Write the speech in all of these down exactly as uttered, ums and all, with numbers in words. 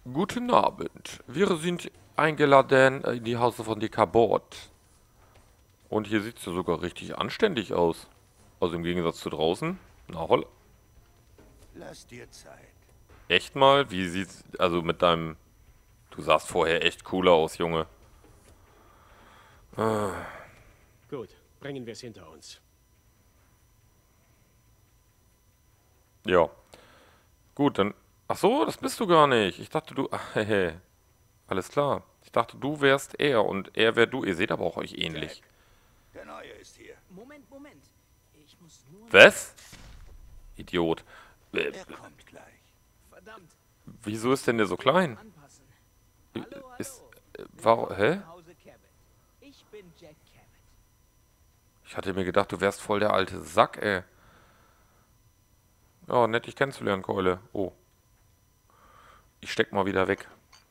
Guten Abend. Wir sind eingeladen in die Hause von die Kabot. Und hier sieht es ja sogar richtig anständig aus. Also im Gegensatz zu draußen. Na holla. Lass dir Zeit. Echt mal? Wie sieht's... Also mit deinem... Du sahst vorher echt cooler aus, Junge. Ah, Gut, bringen wir es hinter uns. ja. Gut, dann... Ach so, das bist du gar nicht. Ich dachte, du... Ach, hehe. Alles klar. Ich dachte, du wärst er und er wär du. Ihr seht aber auch euch ähnlich. Jack, der Neue ist hier. Moment, Moment. Ich muss nur... Was? Idiot. Äh, Er kommt gleich. Verdammt. wieso ist denn der so klein? Anpassen. Äh, Hallo, hallo. Ist... Äh, warum... Hä? Im Hause Cabot. Ich bin Jack Cabot. Ich hatte mir gedacht, du wärst voll der alte Sack, ey. Ja, nett dich kennenzulernen, Keule. Oh. Ich steck mal wieder weg.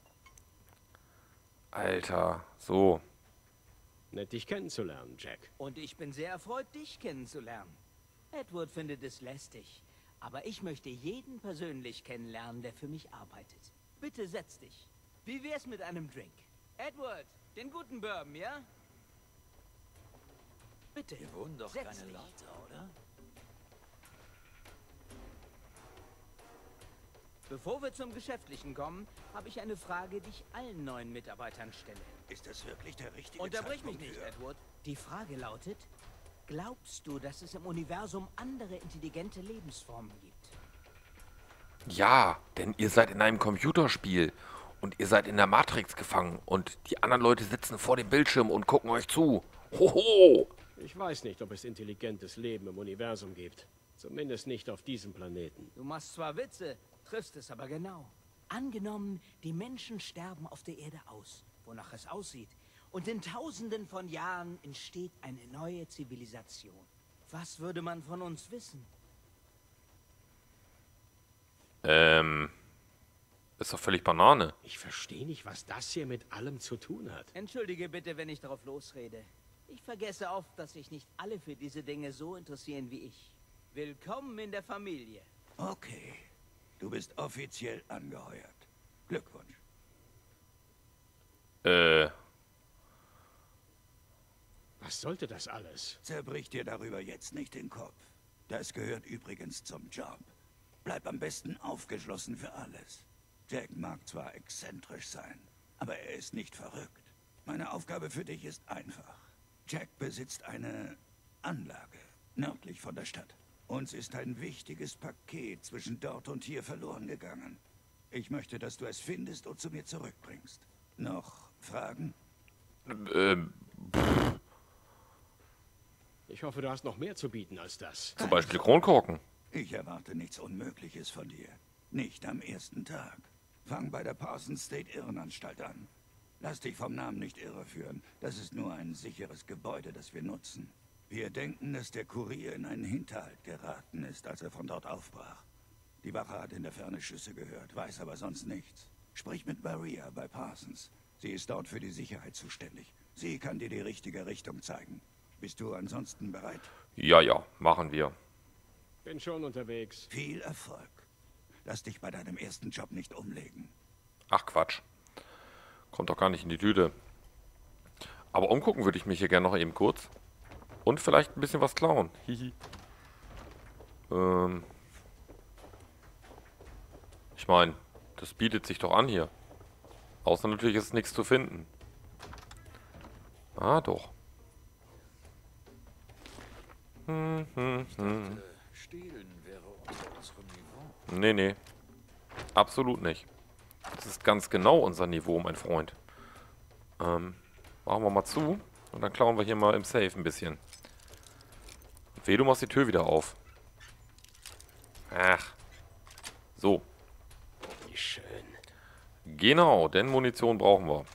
Alter, so. Nett, dich kennenzulernen, Jack. Und ich bin sehr erfreut, dich kennenzulernen. Edward findet es lästig. Aber ich möchte jeden persönlich kennenlernen, der für mich arbeitet. Bitte setz dich. Wie wär's mit einem Drink? Edward, den guten Bourbon, ja? Bitte. Hier wohnen doch setz keine dich. Leute, oder? Bevor wir zum Geschäftlichen kommen, habe ich eine Frage, die ich allen neuen Mitarbeitern stelle. Ist das wirklich der richtige Unterbrich mich Zeitpunkt nicht, für... Edward. Die Frage lautet, glaubst du, dass es im Universum andere intelligente Lebensformen gibt? Ja, denn ihr seid in einem Computerspiel. Und ihr seid in der Matrix gefangen. Und die anderen Leute sitzen vor dem Bildschirm und gucken euch zu. Hoho! Ich weiß nicht, ob es intelligentes Leben im Universum gibt. Zumindest nicht auf diesem Planeten. Du machst zwar Witze, triffst es aber genau. Angenommen, die Menschen sterben auf der Erde aus, wonach es aussieht, und in tausenden von Jahren entsteht eine neue Zivilisation. Was würde man von uns wissen? Ähm... Ist doch völlig Banane. Ich verstehe nicht, was das hier mit allem zu tun hat. Entschuldige bitte, wenn ich darauf losrede. Ich vergesse oft, dass sich nicht alle für diese Dinge so interessieren wie ich. Willkommen in der Familie. Okay. Du bist offiziell angeheuert. Glückwunsch. Äh... Was sollte das alles? Zerbrich dir darüber jetzt nicht den Kopf. Das gehört übrigens zum Job. Bleib am besten aufgeschlossen für alles. Jack mag zwar exzentrisch sein, aber er ist nicht verrückt. Meine Aufgabe für dich ist einfach. Jack besitzt eine Anlage nördlich von der Stadt. Uns ist ein wichtiges Paket zwischen dort und hier verloren gegangen. Ich möchte, dass du es findest und zu mir zurückbringst. Noch Fragen? Ähm... Ich hoffe, du hast noch mehr zu bieten als das. Zum Beispiel Kronkorken. Ich erwarte nichts Unmögliches von dir. Nicht am ersten Tag. Fang bei der Parsons State Irrenanstalt an. Lass dich vom Namen nicht irreführen. Das ist nur ein sicheres Gebäude, das wir nutzen. Wir denken, dass der Kurier in einen Hinterhalt geraten ist, als er von dort aufbrach. Die Wache hat in der Ferne Schüsse gehört, weiß aber sonst nichts. Sprich mit Maria bei Parsons. Sie ist dort für die Sicherheit zuständig. Sie kann dir die richtige Richtung zeigen. Bist du ansonsten bereit? Ja, ja, machen wir. Bin schon unterwegs. Viel Erfolg. Lass dich bei deinem ersten Job nicht umlegen. Ach Quatsch. Kommt doch gar nicht in die Tüte. Aber umgucken würde ich mich hier gerne noch eben kurz. Und vielleicht ein bisschen was klauen. Hihi. Ähm. Ich meine, das bietet sich doch an hier. Außer natürlich ist nichts zu finden. Ah, doch. Hm, hm, hm. Stehlen wäre unter unserem Niveau. Nee, nee. Absolut nicht. Das ist ganz genau unser Niveau, mein Freund. Ähm, machen wir mal zu. Und dann klauen wir hier mal im Safe ein bisschen. Weh, du machst die Tür wieder auf. Ach. So. Wie schön. Genau, denn Munition brauchen wir.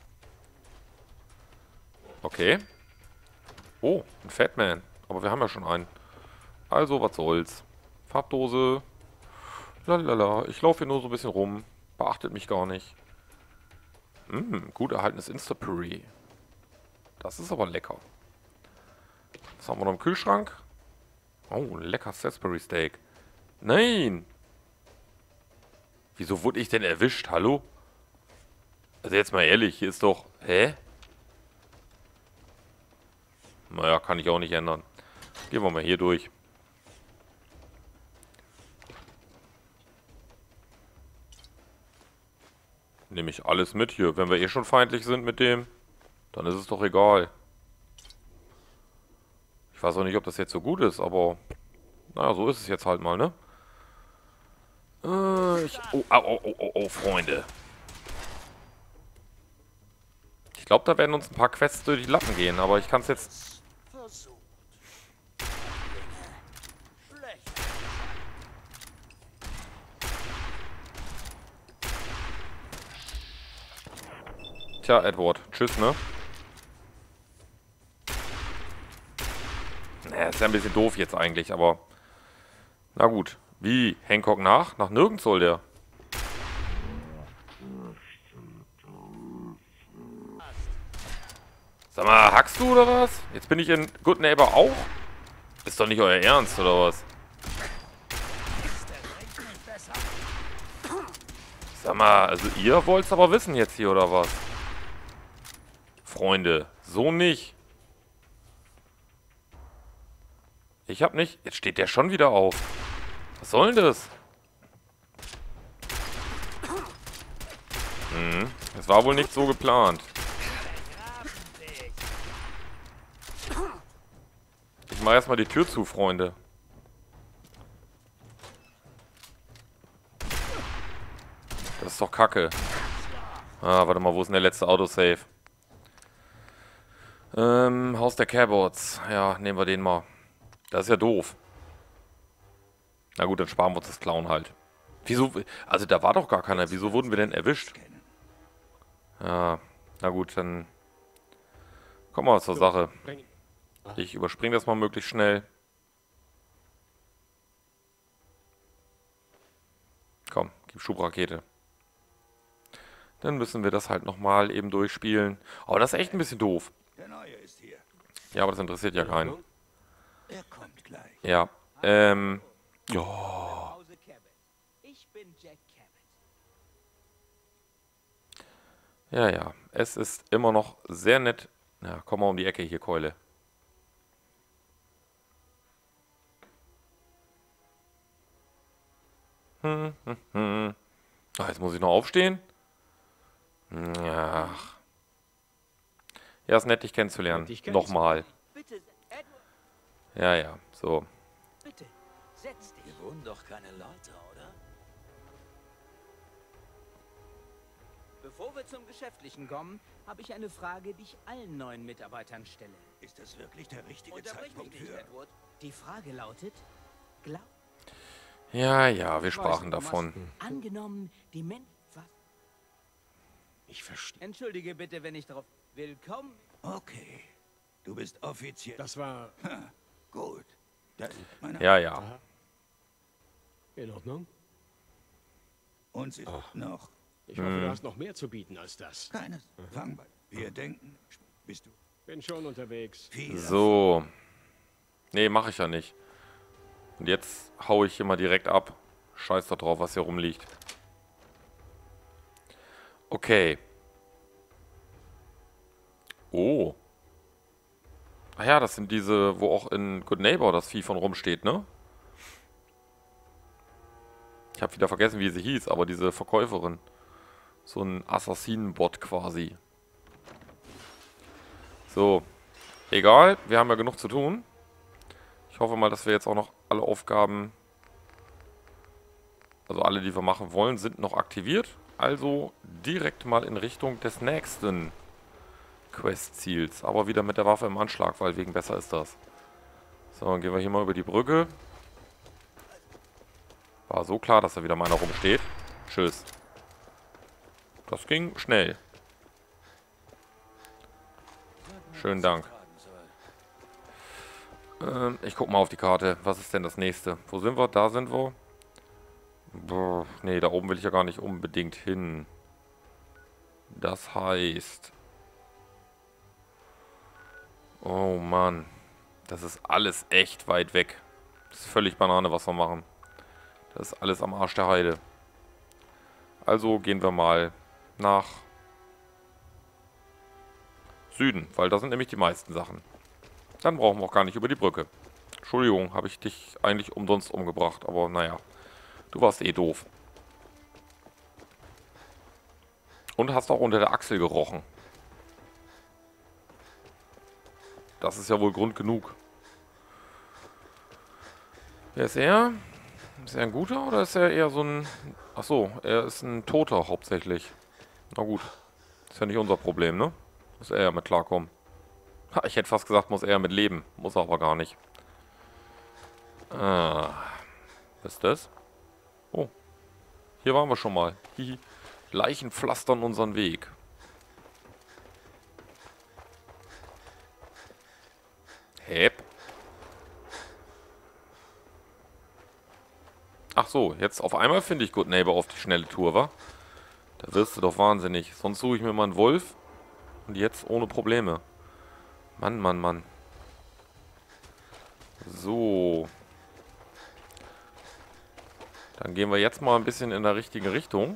Okay. Oh, ein Fatman. Aber wir haben ja schon einen. Also, was soll's. Farbdose. Lalala. Ich laufe hier nur so ein bisschen rum. Beachtet mich gar nicht. Mmh, gut erhaltenes Insta-Puree. Das ist aber lecker. Was haben wir noch im Kühlschrank? Oh, lecker Salisbury Steak. Nein! Wieso wurde ich denn erwischt? Hallo? Also jetzt mal ehrlich, hier ist doch... Hä? Naja, kann ich auch nicht ändern. Gehen wir mal hier durch. Nehme ich alles mit hier. Wenn wir eh schon feindlich sind mit dem, dann ist es doch egal. Ich weiß auch nicht, ob das jetzt so gut ist, aber... Naja, so ist es jetzt halt mal, ne? Äh, ich... Oh, oh, oh, oh, oh, oh, Freunde. Ich glaube, da werden uns ein paar Quests durch die Lappen gehen, aber ich kann es jetzt... Tja, Edward. Tschüss, ne? Naja, ist ja ein bisschen doof jetzt eigentlich, aber... Na gut. Wie? Hancock nach? Nach nirgends soll der. Sag mal, hackst du oder was? Jetzt bin ich in Good Neighbor auch? Ist doch nicht euer Ernst, oder was? Sag mal, also ihr wollt's aber wissen jetzt hier, oder was? Freunde, so nicht. Ich hab nicht... Jetzt steht der schon wieder auf. Was soll denn das? Hm, es war wohl nicht so geplant. Ich mach erstmal die Tür zu, Freunde. Das ist doch Kacke. Ah, warte mal, wo ist denn der letzte Autosave? Ähm, Haus der Cabots. Ja, nehmen wir den mal. Das ist ja doof. Na gut, dann sparen wir uns das Klauen halt. Wieso? Also da war doch gar keiner. Wieso wurden wir denn erwischt? Ja, na gut, dann kommen wir zur Sache. Ich überspringe das mal möglichst schnell. Komm, gib Schubrakete. Dann müssen wir das halt nochmal eben durchspielen. Aber das ist echt ein bisschen doof. Der Neue ist hier. Ja, aber das interessiert ja keinen. Er kommt gleich. Ja, ähm... Ja. Hause Cabot. Ich bin Jack Cabot. Ja, ja. Es ist immer noch sehr nett. Ja, komm mal um die Ecke hier, Keule. Hm, hm, hm. Ach, jetzt muss ich noch aufstehen? Ach. Ja, ist nett, dich kennenzulernen. Nett, dich kennenzulernen. Nochmal. Bitte, Edward, Ja, ja, so. bitte, setz dich. Hier wohnen doch keine Leute, oder? Bevor wir zum Geschäftlichen kommen, habe ich eine Frage, die ich allen neuen Mitarbeitern stelle. Ist das wirklich der richtige Unterbrich mich Zeitpunkt nicht, für... Edward. Die Frage lautet, glaub, Ja, ja, wir sprachen du davon. machst- angenommen, die Men... Was? Ich verstehe. Entschuldige bitte, wenn ich darauf... Willkommen. Okay. Du bist offiziell... Das war Ha, gut. Das ist meine... Ja, ja. in Ordnung. Und sie noch... Ich hoffe, du hast noch mehr zu bieten als das. Keines. Fang bei... Wir denken... Bist du... Bin schon unterwegs. Viel So. Nee, mache ich ja nicht. Und jetzt hau ich hier mal direkt ab. Scheiß da drauf, was hier rumliegt. Okay. Oh. Ach ja, das sind diese, wo auch in Good Neighbor das Vieh von rumsteht, ne? Ich habe wieder vergessen, wie sie hieß, aber diese Verkäuferin. So ein Assassinen-Bot quasi. So. Egal, wir haben ja genug zu tun. Ich hoffe mal, dass wir jetzt auch noch alle Aufgaben, also alle, die wir machen wollen, sind noch aktiviert. Also direkt mal in Richtung des nächsten Quest-Ziels. Aber wieder mit der Waffe im Anschlag, weil wegen besser ist das. So, dann gehen wir hier mal über die Brücke. War so klar, dass da wieder mal einer rumsteht. Tschüss. Das ging schnell. Schönen Dank. Ähm, ich guck mal auf die Karte. Was ist denn das nächste? Wo sind wir? Da sind wir. Boah, nee, da oben will ich ja gar nicht unbedingt hin. Das heißt... Oh Mann. Das ist alles echt weit weg. Das ist völlig Banane, was wir machen. Das ist alles am Arsch der Heide. Also gehen wir mal nach Süden, weil da sind nämlich die meisten Sachen. Dann brauchen wir auch gar nicht über die Brücke. Entschuldigung, habe ich dich eigentlich umsonst umgebracht, aber naja. Du warst eh doof. Und hast auch unter der Achsel gerochen. Das ist ja wohl Grund genug. Wer ist er? Ist er ein guter oder ist er eher so ein... Achso, er ist ein Toter hauptsächlich. Na gut. Ist ja nicht unser Problem, ne? Muss er ja mit klarkommen. Ha, ich hätte fast gesagt, muss er mit leben. Muss er aber gar nicht. Ah. Was ist das? Oh. Hier waren wir schon mal. Hihi. Leichen pflastern unseren Weg. Hep. Ach so, jetzt auf einmal finde ich Good Neighbor auf die schnelle Tour, wa? Da wirst du doch wahnsinnig. Sonst suche ich mir mal einen Wolf. Und jetzt ohne Probleme. Mann, Mann, Mann. So. Dann gehen wir jetzt mal ein bisschen in der richtigen Richtung.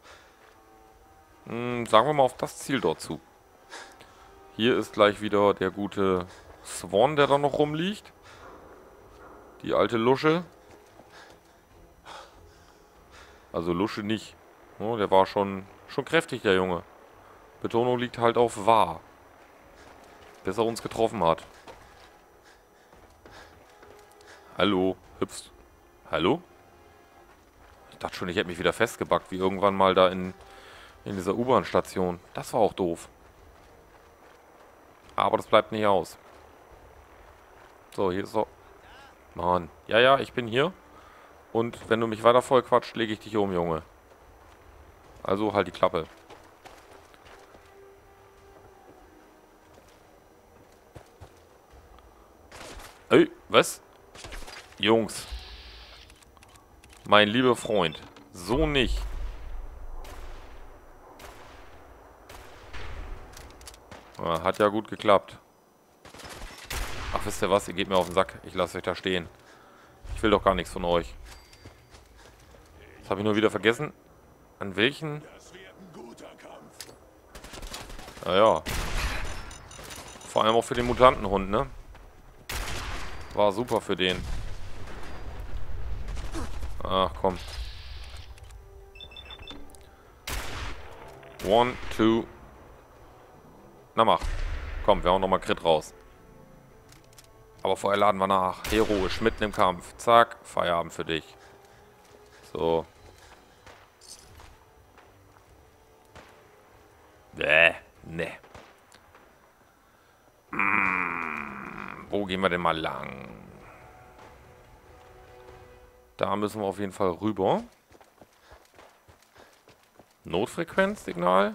Hm, sagen wir mal auf das Ziel dort zu. Hier ist gleich wieder der gute Swan, der da noch rumliegt. Die alte Lusche. Also Lusche nicht. Oh, der war schon, schon kräftig, der Junge. Betonung liegt halt auf war. Bis er uns getroffen hat. Hallo, hüpfst. Hallo? Ich dachte schon, ich hätte mich wieder festgebackt, wie irgendwann mal da in, in dieser U-Bahn-Station. Das war auch doof. Aber das bleibt nicht aus. So, hier ist so. Mann. Ja, ja, ich bin hier. Und wenn du mich weiter voll quatscht, lege ich dich um, Junge. Also halt die Klappe. Ey, was? Jungs. Mein lieber Freund. So nicht. Ah, hat ja gut geklappt. Ach, wisst ihr was? Ihr geht mir auf den Sack. Ich lasse euch da stehen. Ich will doch gar nichts von euch. Das habe ich nur wieder vergessen. An welchen? Naja. Vor allem auch für den Mutantenhund, ne? War super für den. Ach, komm. One, two. Na mach. Komm, wir hauen nochmal Crit raus. Aber vorher laden wir nach. Heroisch, mitten im Kampf. Zack, Feierabend für dich. So. Bäh, ne. Mm, wo gehen wir denn mal lang? Da müssen wir auf jeden Fall rüber. Notfrequenzsignal.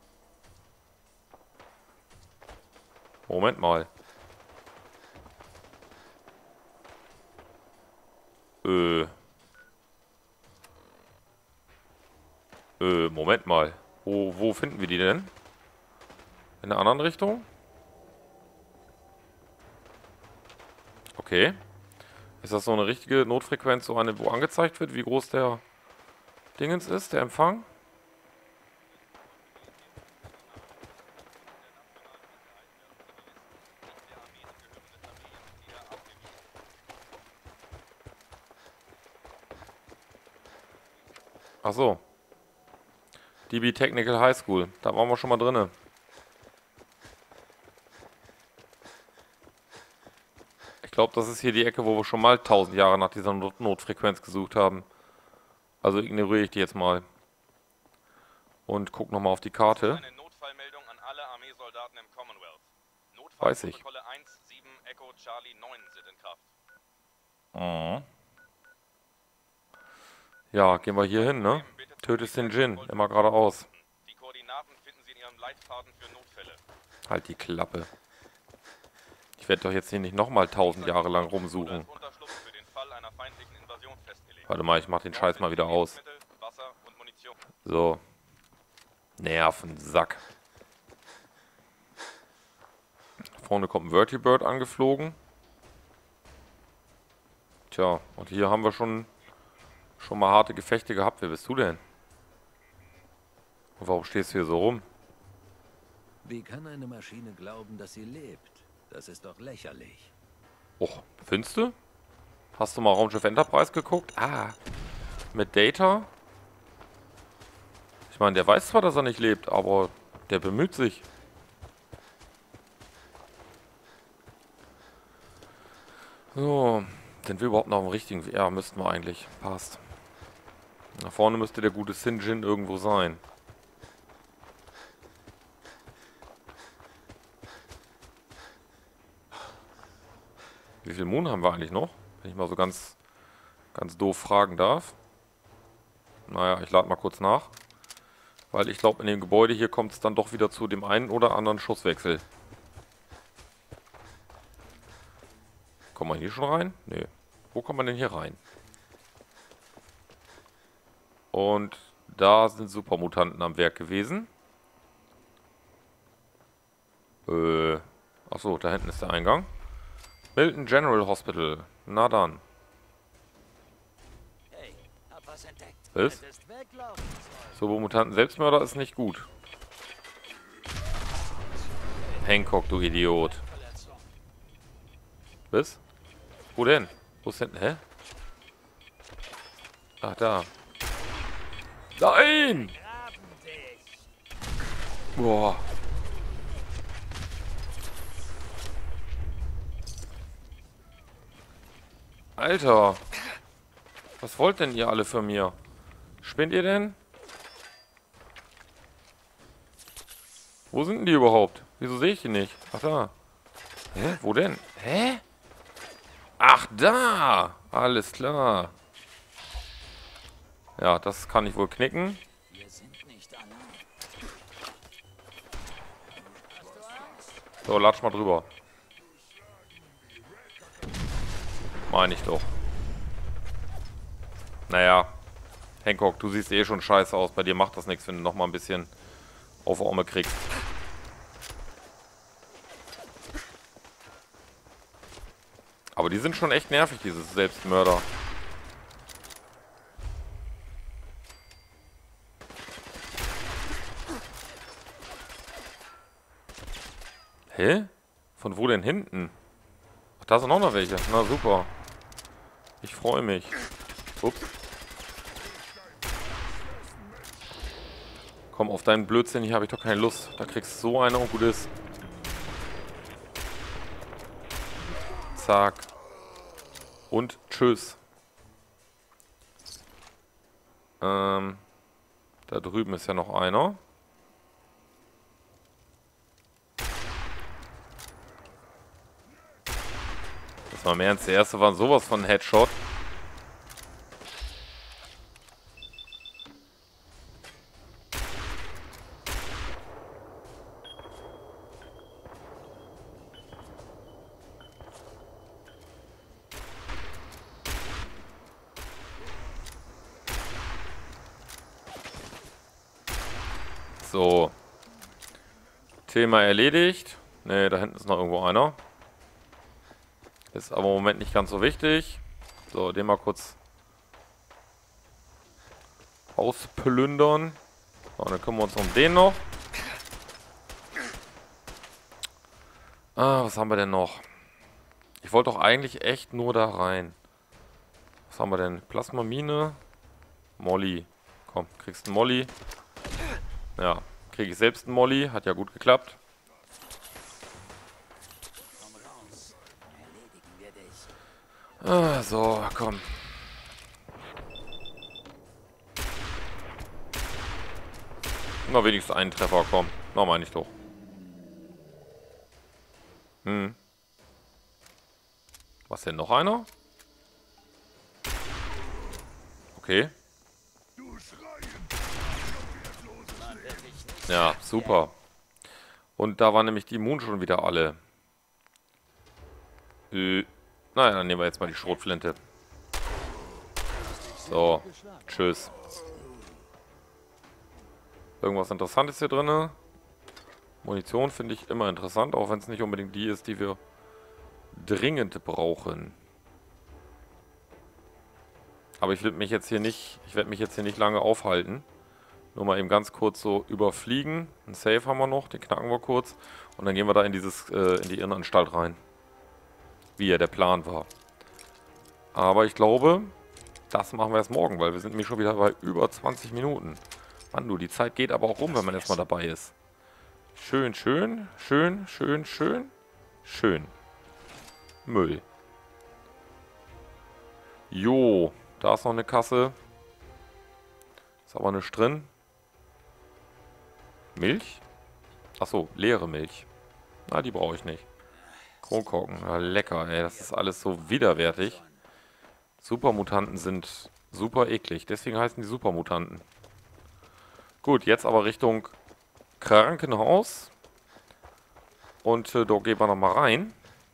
Moment mal. Äh. Äh, Moment mal. Wo, wo finden wir die denn? In der anderen Richtung? Okay. Ist das so eine richtige Notfrequenz, so eine, wo angezeigt wird, wie groß der Dingens ist, der Empfang? Ach so. D B Technical High School. Da waren wir schon mal drinne. Ich glaube, das ist hier die Ecke, wo wir schon mal tausend Jahre nach dieser Not Notfrequenz gesucht haben. Also ignoriere ich die jetzt mal. Und guck nochmal auf die Karte. Eine Notfallmeldung an alle Armeesoldaten im Commonwealth. Weiß ich. Notfallprotokolle eins, sieben, Echo, Charlie, neun sind in Kraft. Mhm. Ja, gehen wir hier hin, ne? Tötest den Djinn. Immer geradeaus. Die Koordinaten finden Sie in Ihrem Leitfaden für Notfälle. Halt die Klappe. Ich werde doch jetzt hier nicht nochmal tausend Jahre lang rumsuchen. Unterschlupf für den Fall einer feindlichen Invasion festgelegt. Warte mal, ich mach den Scheiß mal wieder aus. Lebensmittel, Wasser und Munition. So. Nervensack. Vorne kommt ein Vertibird angeflogen. Tja, und hier haben wir schon, schon mal harte Gefechte gehabt. Wer bist du denn? Und warum stehst du hier so rum? Wie kann eine Maschine glauben, dass sie lebt? Das ist doch lächerlich. Och, findest du? Hast du mal Raumschiff Enterprise geguckt? Ah, mit Data? Ich meine, der weiß zwar, dass er nicht lebt, aber der bemüht sich. So, sind wir überhaupt noch am richtigen Weg? Ja, müssten wir eigentlich. Passt. Da vorne müsste der gute Sinjin irgendwo sein. Wie viel Moon haben wir eigentlich noch? Wenn ich mal so ganz, ganz doof fragen darf. Naja, ich lade mal kurz nach. Weil ich glaube, in dem Gebäude hier kommt es dann doch wieder zu dem einen oder anderen Schusswechsel. Kommt man hier schon rein? Nee. Wo kommt man denn hier rein? Und da sind Supermutanten am Werk gewesen. Äh. Achso, da hinten ist der Eingang. Milton General Hospital. Na dann. Hey, hab was entdeckt. Was? Hättest weglaufen sollen. Supermutanten Selbstmörder ist nicht gut. Hancock, du Idiot. Was? Wo denn? Wo ist denn? Hä? Ach, da. Nein! Boah. Alter. Was wollt denn ihr alle von mir? Spinnt ihr denn? Wo sind denn die überhaupt? Wieso sehe ich die nicht? Ach, da. Hä? Wo denn? Hä? Ach, da! Alles klar. Ja, das kann ich wohl knicken. Wir sind nicht allein. So, latsch mal drüber. Meine ich doch. Naja. Hancock, du siehst eh schon scheiße aus. Bei dir macht das nichts, wenn du nochmal ein bisschen auf Arme kriegst. Aber die sind schon echt nervig, diese Selbstmörder. Hä? Von wo denn hinten? Ach, da sind auch noch welche. Na super. Ich freue mich. Ups. Komm, auf deinen Blödsinn hier habe ich doch keine Lust. Da kriegst du so eine und gut ist. Zack. Und tschüss. Ähm, da drüben ist ja noch einer. Das war im Ernst. Der erste war sowas von Headshot. So. Thema erledigt. Ne, da hinten ist noch irgendwo einer. Ist aber im Moment nicht ganz so wichtig. So, den mal kurz ausplündern. So, dann kümmern wir uns um den noch. Ah, was haben wir denn noch? Ich wollte doch eigentlich echt nur da rein. Was haben wir denn? Plasmamine. Molly. Komm, kriegst einen Molly. Ja, kriege ich selbst einen Molly. Hat ja gut geklappt. Ah, so, komm. Na, wenigstens einen Treffer, komm. Na, meine ich doch. Hm. Was denn, noch einer? Okay. Ja, super. Und da waren nämlich die Moon schon wieder alle. Äh, naja, dann nehmen wir jetzt mal die Schrotflinte. So, tschüss. Irgendwas Interessantes hier drin. Munition finde ich immer interessant, auch wenn es nicht unbedingt die ist, die wir dringend brauchen. Aber ich will mich jetzt hier nicht, ich werde mich jetzt hier nicht lange aufhalten. Nur mal eben ganz kurz so überfliegen. Ein Safe haben wir noch, den knacken wir kurz. Und dann gehen wir da in dieses, äh, in die Irrenanstalt rein. Wie ja der Plan war. Aber ich glaube, das machen wir erst morgen, weil wir sind nämlich schon wieder bei über zwanzig Minuten. Mann, du, die Zeit geht aber auch rum, wenn man erstmal dabei ist. Schön, schön, schön, schön, schön, schön. Müll. Jo, da ist noch eine Kasse. Ist aber nichts drin. Milch? Achso, leere Milch. Na, die brauche ich nicht. Kronkorken, ja, lecker, ey. Das ist alles so widerwärtig. Supermutanten sind super eklig. Deswegen heißen die Supermutanten. Gut, jetzt aber Richtung Krankenhaus. Und äh, da gehen wir nochmal rein.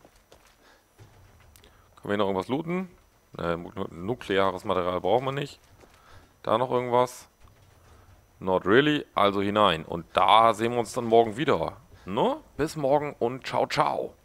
Können wir noch irgendwas looten? Ne, nukleares Material brauchen wir nicht. Da noch irgendwas? Not really. Also hinein. Und da sehen wir uns dann morgen wieder. Ne? Bis morgen und ciao, ciao.